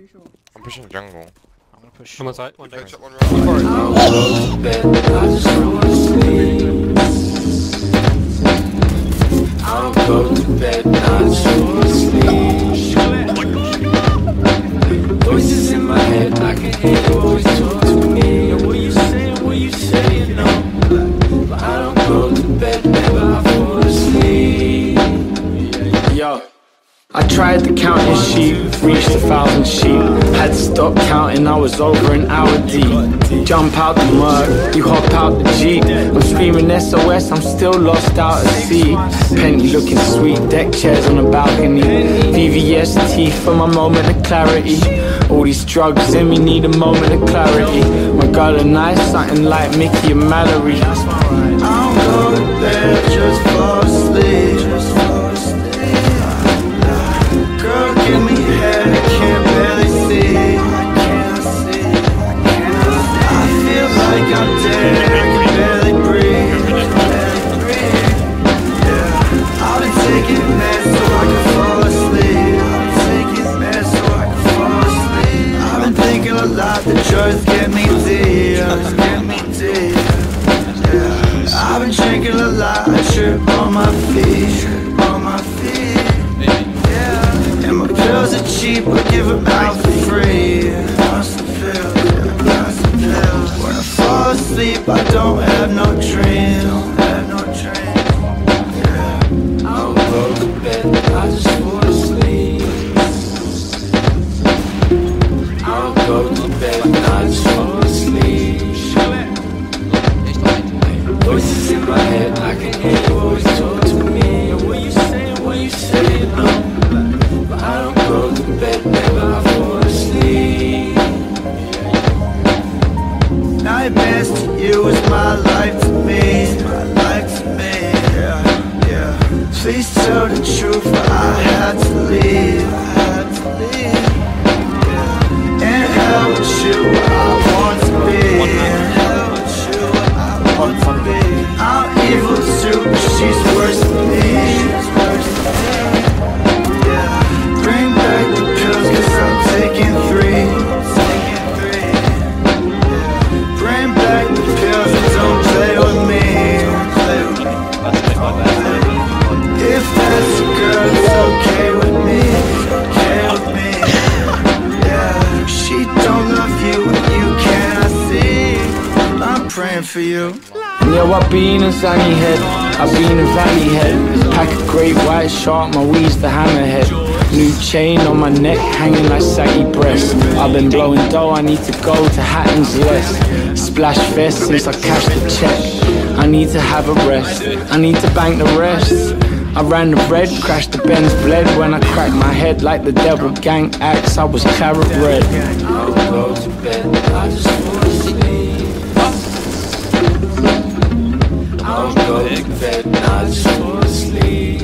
I'm pushing jungle. I'm gonna push. One side, one Bench down. up, one right. I don't go to bed, I just fall asleep. Voices in my head, I can hear you always talk to me. And what you saying, no. But I don't go to bed, never, I fall asleep. Yo, I tried to count in sheep, reached 1,000 sheep. Had to stop counting, I was over an hour deep. Jump out the mud, you hop out the Jeep. I'm screaming SOS, I'm still lost out at sea. Penny looking sweet, deck chairs on the balcony. VVS teeth for my moment of clarity. All these drugs in me need a moment of clarity. My girl and I, something like Mickey and Mallory. I don't go to bed, just fall asleep. Girl, give me head, I can't barely see. I feel like I'm dead, I can barely breathe. Yeah. I've been taking meds so I can fall asleep. I've been thinking a lot, the drugs get me deep. Yeah. I've been drinking a lot, I trip on my feet. Yeah. And my pills are cheap, I give them out for free. When I fall asleep, I don't have no dreams. Yeah. I don't go to bed, I just fall asleep. I don't go to bed, I just fall asleep. Voices in my head, I can hear you always talk to me. And what you saying, no. But I don't go to bed, never, I fall asleep. Nightmares to you is my life to me. Yeah. Please tell the truth, but I had to leave. Yeah. In hell with you, I want to be. I'm evil too, but she's worse than me. Yeah. Bring back the pills, cause I'm taking 3. Bring back the pills and don't play with me. If that's a girl, it's okay with me. Yeah. She don't love you and you cannot see. I'm praying for you. Yo, I been a Zanny head, I been a valley head. Pack a great white shark, my weed's the hammerhead. New chain on my neck, hanging like saggy breasts. I've been blowing dough, I need to go to Hatton's West. Splash fest since I cashed the check. I need to have a rest, I need to bank the rest. I ran the red, crashed the Benz, bled when I cracked my head like the devil gang axe. I was claret red. I don't go to bed, I just fall asleep. I don't go to bed, I just fall asleep.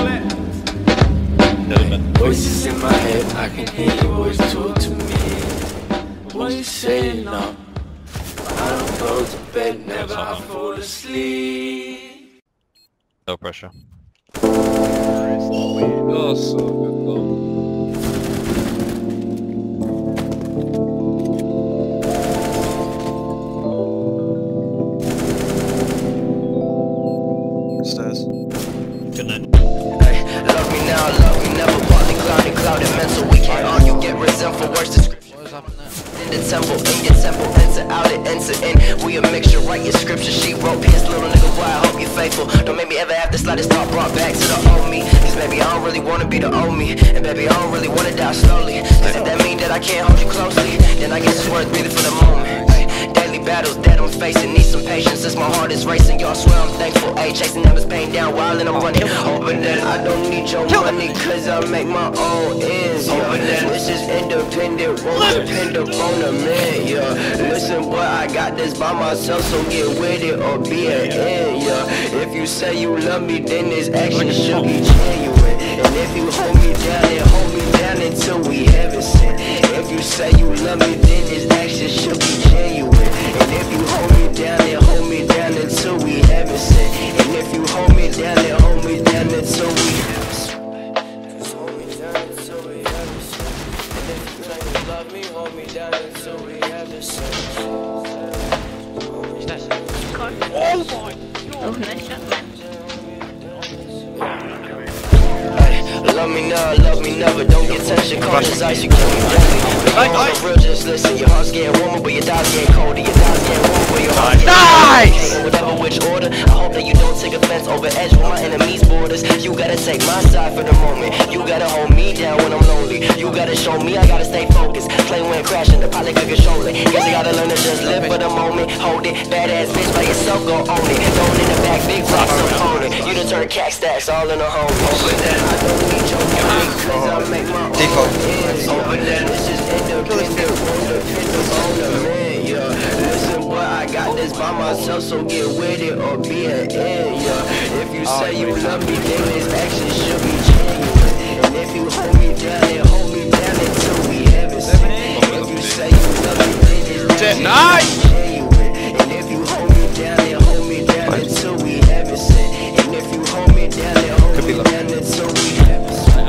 Voices in my head, I can hear you always talk to me. What you saying, no? I don't go to bed, never, I fall asleep. No pressure. Oh, so good goal. Stairs. Good night. Love me now, love me never. Partly cloudy, clouded mental. We can't argue, get resentful. Worse description. What is happening there? In the temple, in your temple, enter out it, enter in. We a mixture, write your scripture. She wrote, P.S. little nigga, boy, I hope you faithful. Don't make me ever have the slightest thought brought back to the old me. Cause baby, I don't really wanna be the old me. And baby, I don't really wanna die slowly. Cause if that mean that I can't hold you closely, then I guess it's worth breathing for the moment. Daily battles that I'm facing, need some patience as my heart is racing. Y'all swear I'm thankful, ayy, chasing numbers, pain down, while and I'm running. Hoping that I don't need your money, cause I make my own ends, yeah. This is independent, won't depend upon a man, yeah. Listen, boy, I got this by myself, so get with it or be an end, yeah. If you say you love me, then this action should be genuine. And if you hold me down, then hold me down until we heaven sent. If you say you love me, then this action should be genuine. And if you hold me down, then hold me down until we heaven sent. And if you hold me down, then hold me down until we heaven sent. Just hold me down until we heaven sent. And if you claim love me, hold me down until we have the sex. Oh, nice shot, man. Love me now, love me never. Don't get tension, cold as ice, you kill me deadly. But you on the real, just listen. Your heart's getting warmer, but your thighs getting colder. Your thighs getting warmer, but your heart's getting colder. Whatever which order, I hope that you don't take offense over edge with my enemies' borders. You gotta take my side for the moment. You gotta hold me down when I'm lonely. You gotta show me I gotta stay focused. Play when crashing, the pilot could control it. Guess I gotta learn to just live for the moment. Hold it, badass bitch by yourself, go own it. Throw it in the back, big rocks opponent. You done turn cat stacks all in a home. Over that, I don't need your money, cause I make my own ends. Over that, this is independent, independent on the man, yeah. Listen, boy, I got this by myself, so get with it or be an end, yeah. If you say you love me, then this action should be genuine. And if you hold me down, then hold me down until we have it seen. If you say you love me, then this action should be genuine. And if you hold me down, then hold me down until we have it seen. And if you hold me down, then hold me down until we have it seen.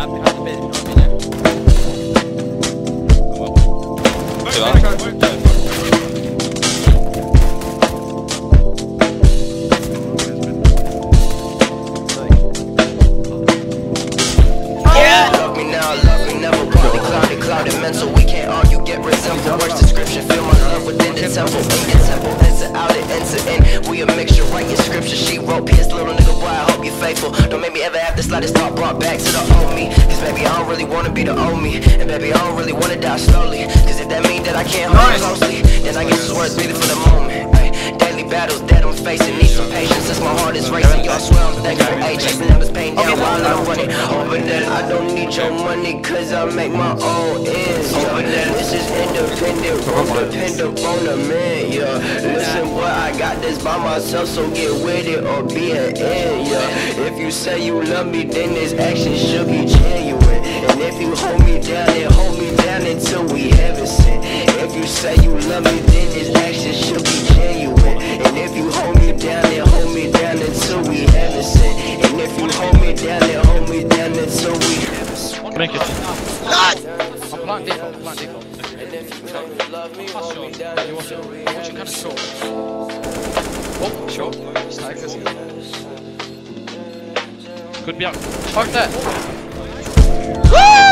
Love me now, love me never. Partly clouded mental. We can't argue, get resentful. Worst description, feel my love within the temple. In the temple, enter out and enter in. We a mixture, write your scripture. She wrote, P.S. little nigga boy, I hope you're faithful. Don't make me ever have the slightest thought brought back to the old me. Cause baby, I don't really wanna be the old me. And baby, I don't really wanna die slowly. Cause if that mean that I can't hold you closely, then I guess it's worth breathing for the moment. Daily battles that I'm facing, need some patience since my heart is racing. Y'all swear I'm thankful. Hey, chasing numbers, pain down while I'm running. Over that, I don't need your money, cause I make my own ends. Over that, this is independent, dependent on the man, yeah. Listen, boy, I got this by myself, so get with it or be an end, yeah. If you say you love me, then this action should be genuine. And if you hold me down, then hold me down until we have it seen. If you say you love me, then this action should be genuine. And if you hold me down, then hold me down until we have it seen. And if you hold me down, then hold me down until we have it seen. Make it. I'm plant default. And if you don't love me, hold me down until we have Watching it kind of seen. short. Oh, short. Snipers. Could be out. Fuck that. Woo!